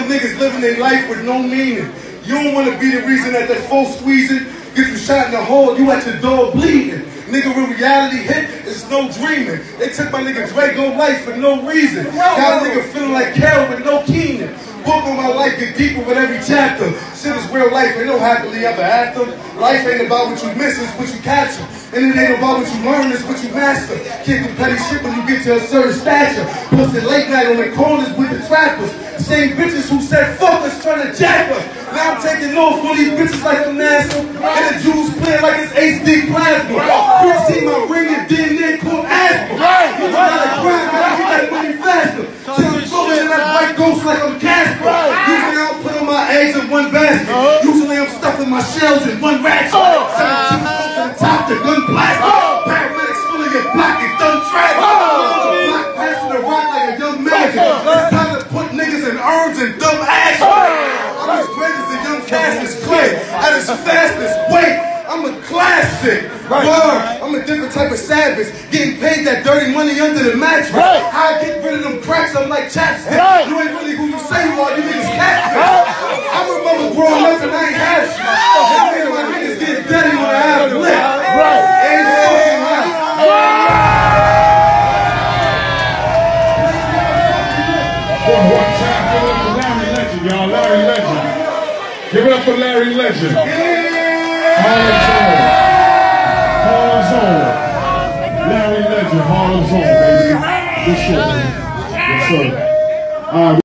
niggas living their life with no meaning. You don't want to be the reason that full squeezing get you shot in the hole, you at your door bleeding. Nigga, when reality hit, it's no dreaming. They took my nigga Drago life for no reason. Got a nigga feeling like Carol with no Keenan. Book on my life get deeper with every chapter. Shit is real life, ain't no happily ever after. Life ain't about what you miss, it's what you capture. And it ain't about what you learn, it's what you master. Can't do petty shit when you get to a certain stature. Posted late night on the corners with the trappers. Same bitches who said fuck us trying to jack us. Now I'm taking off on these bitches like a NASA. And the Jews playing like it's HD plasma. Bitch see my ring and DNA called asthma. You gotta grind, gotta get that money faster. Till I'm floating in that white ghost like I'm Casper. Usually I don't put on my eggs in one basket. Usually I'm stuffing my shells in one ratchet. 17 foot to the top, the gun plastic. Paramedics filling your pocket, done tragic. Black passing the rock like a young magic. It's time to put niggas in urns and dumb ass. I'm as great as a young Cassius Clay. At his fastest weight, I'm a classic. I'm a different type of savage. Getting paid that dirty money under the mattress. How I get rid of them cracks, I'm like chapstick. You ain't really who you say you are, you niggas catfish. I remember growing up and I ain't had shit. And me and my niggas get dirty when I have a lick. Ain't fucking right. One time, give it up for Larry Legend, y'all. Larry Legend. Give it up for Larry Legend. Harlem Zone. Larry Legend, Harlem Zone, baby. Good shit, man. Yes, sir.